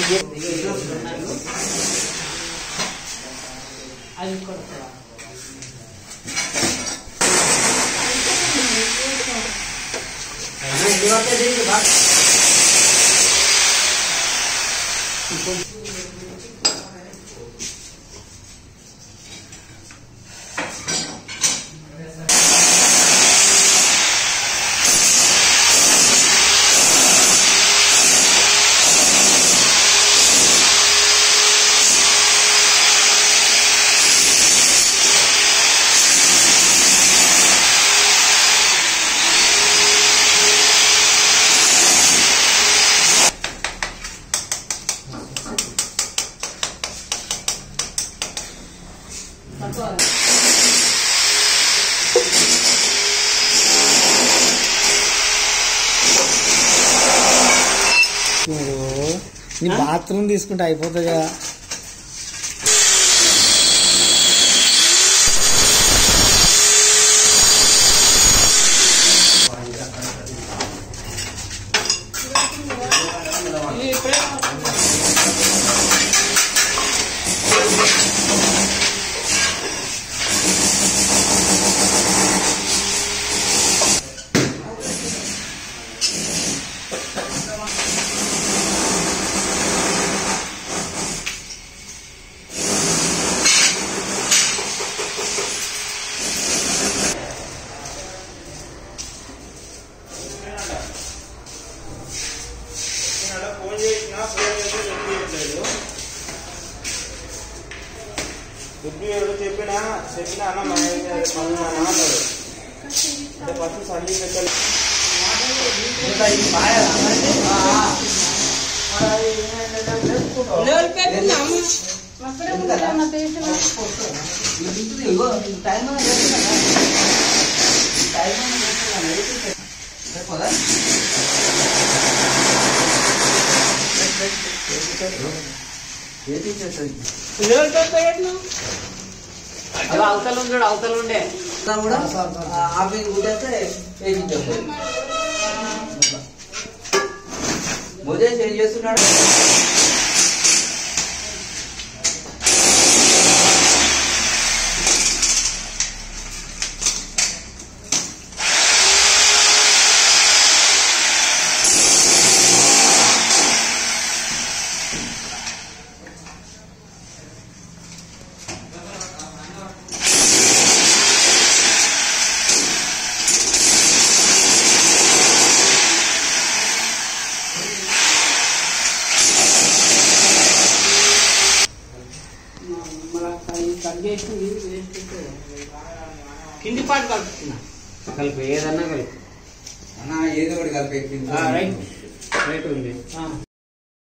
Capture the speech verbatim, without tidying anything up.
అది కొడతా నీ బాత్రూమ్ తీసుకుంటే అయిపోతుంది కదా. చెప్పినా చెప్పినా అన్న అన్నాడు అంటే ఫస్ట్ సల్లి పెట్టాలి. అవతల ఉంటాడు అవతల ఉండే కూడా ఆఫీస్ కూటేస్తే వేయించేస్తాడు. మోజేస్ ఏం చేస్తున్నాడు? కింది పాటు కలుపుతున్నా కలిపి ఏదన్నా కలిపి ఏదో ఒకటి కలిపి రైట్ రైట్ ఉంది.